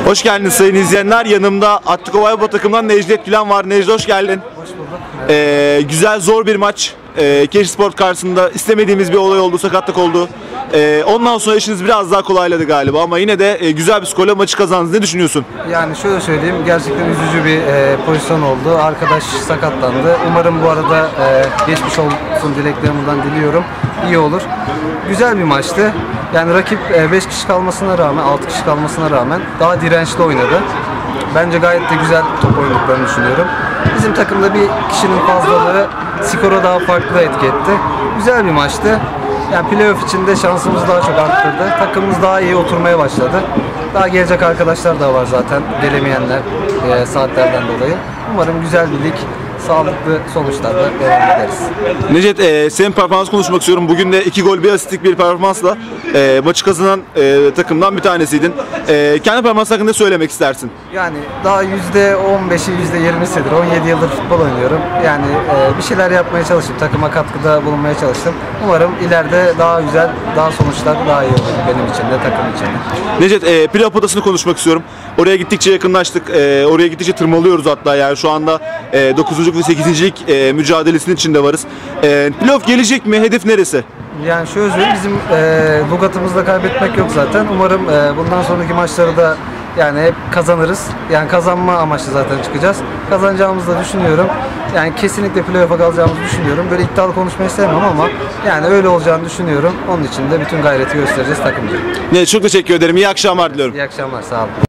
Hoş geldiniz sayın izleyenler. Yanımda Atletico Valladolid takımından Necdet Gülen var. Necdet hoş geldin. Hoş bulduk. Güzel, zor bir maç. Keşispor karşısında istemediğimiz bir olay oldu, sakatlık oldu. Ondan sonra işiniz biraz daha kolayladı galiba ama yine de güzel bir skorla maçı kazandınız. Ne düşünüyorsun? Yani şöyle söyleyeyim, gerçekten üzücü bir pozisyon oldu. Arkadaş sakatlandı. Umarım bu arada geçmiş olsun dileklerimden diliyorum. İyi olur. Güzel bir maçtı. Yani rakip 5 kişi kalmasına rağmen, 6 kişi kalmasına rağmen daha dirençli oynadı. Bence gayet de güzel top oynadıklarını düşünüyorum. Bizim takımda bir kişinin fazlalığı skora daha farklı etki etti. Güzel bir maçtı. Yani playoff için de şansımızı daha çok arttırdı. Takımımız daha iyi oturmaya başladı. Daha gelecek arkadaşlar da var zaten, gelemeyenler saatlerden dolayı. Umarım güzel bir lig, sağlıklı sonuçlarla devam ederiz. Necdet, senin performans konuşmak istiyorum. Bugün de 2 gol 1 asistlik bir performansla maçı kazanan takımdan bir tanesiydin. Kendi performans hakkında ne söylemek istersin? Yani daha %15'i %20'sidir. 17 yıldır futbol oynuyorum. Yani bir şeyler yapmaya çalıştım. Takıma katkıda bulunmaya çalıştım. Umarım ileride daha güzel, daha sonuçlar daha iyi olur benim için de, takım için de. Necdet, playoff potasını konuşmak istiyorum. Oraya gittikçe yakınlaştık. Oraya gittikçe tırmalıyoruz hatta. Yani şu anda 9. ve 8. lig mücadelesinin içinde varız. Playoff gelecek mi? Hedef neresi? Yani şöyle söyleyeyim, bizim lügatımızda kaybetmek yok zaten. Umarım bundan sonraki maçları da yani hep kazanırız. Yani kazanma amaçlı zaten çıkacağız. Kazanacağımızı da düşünüyorum. Yani kesinlikle playoff'a kalacağımızı düşünüyorum. Böyle iddialı konuşmayı sevmem ama yani öyle olacağını düşünüyorum. Onun için de bütün gayreti göstereceğiz takımca. Çok teşekkür ederim. İyi akşamlar diliyorum. İyi akşamlar, sağ olun.